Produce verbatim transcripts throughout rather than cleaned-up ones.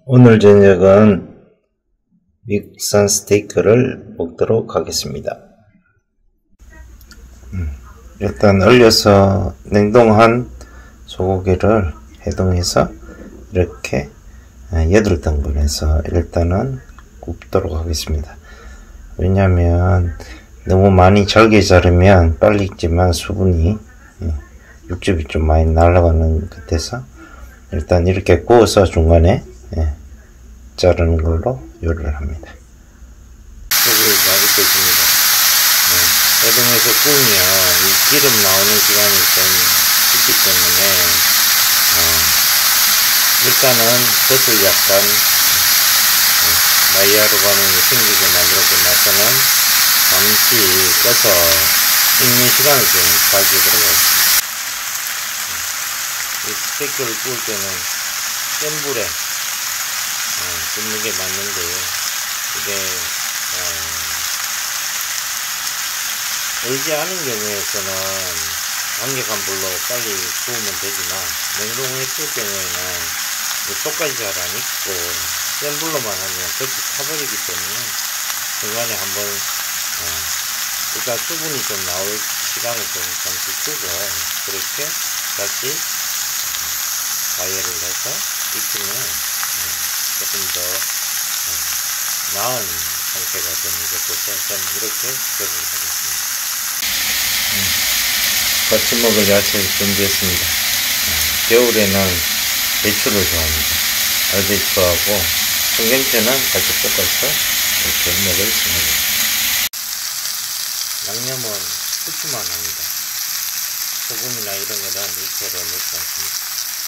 오늘 저녁은 미국산 스테이크를 먹도록 하겠습니다. 음, 일단 얼려서 냉동한 소고기를 해동해서 이렇게 여덟 등분 해서 일단은 굽도록 하겠습니다. 왜냐하면 너무 많이 잘게 자르면 빨리 익지만 수분이 육즙이 좀 많이 날아가는 것 같아서 일단 이렇게 구워서 중간에 예, 자르는 걸로 요리를 합니다. 소고기가 익고 있습니다. 예, 해동해서 구우면 이 기름 나오는 시간이 좀 있기 때문에 어, 일단은 젖을 약간 어, 마이야르 반응이 생기게 만들고 나서는 잠시 꺼서 익는 시간을 좀 가지도록 하겠습니다. 이 스테이크를 구울 때는 센 불에 어, 굽는 게 맞는데요. 이게 어, 얼지 않은 경우에서는 강력한 불로 빨리 구우면 되지만 냉동했을 경우에는 속까지 잘 안 익고 센 불로만 하면 겉이 타버리기 때문에 중간에 한번 어, 일단 수분이 좀 나올 시간을 좀 잠시 두고 그렇게 다시 가열을 해서 익히면 조금 더 어, 나은 상태가 되는 것 같아서 저는 이렇게 조리를 하겠습니다. 음, 같이 먹을 야채를 준비했습니다. 음, 겨울에는 배추를 좋아합니다. 알배추하고 청경채는 같이 볶아서 이렇게 먹을 생각입니다. 양념은 후추만 합니다. 소금이나 이런 거는 일체로 넣지 않습니다.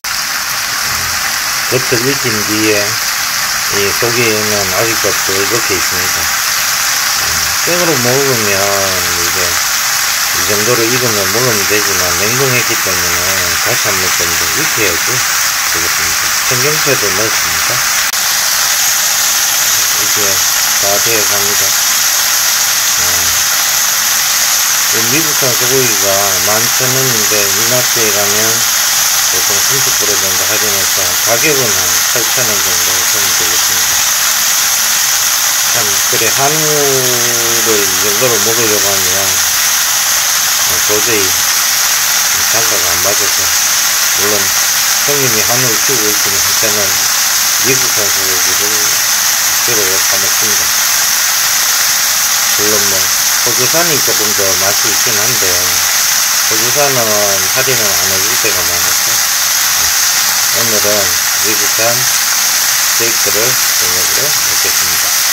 겉을 익힌 뒤에 이 속에는 아직도 뻘겋게 있습니다. 생으로 먹으면 이게 이 정도로 익으면 먹으면 되지만 냉동했기 때문에 다시 한 번 좀 더 익혀야지 되겠습니다. 청경채도 넣었습니다. 이게 다 되어 갑니다. 미국산 소고기가 만 천 원인데 이마트에 가면 보통 삼십 퍼센트 정도 할인해서 가격은 한 팔천 원 정도 하면 되겠습니다. 참 그래 한우를 이 정도로 먹으려고 하면 도저히 단가가 안 맞아서, 물론 형님이 한우를 키우고 있으면 저는 미국산 소고기를 주로 사 먹습니다. 물론 뭐 호주산이 조금 더 맛이 있긴 한데 호주산은 할인을 안 해줄 때가 많아서 오늘은 미국산 스테이크를 저녁으로 먹겠습니다.